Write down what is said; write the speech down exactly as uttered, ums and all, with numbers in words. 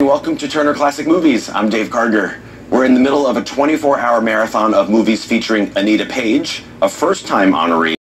Welcome to Turner Classic Movies. I'm Dave Gardner. We're in the middle of a twenty-four hour marathon of movies featuring Anita Page, a first-time honoree.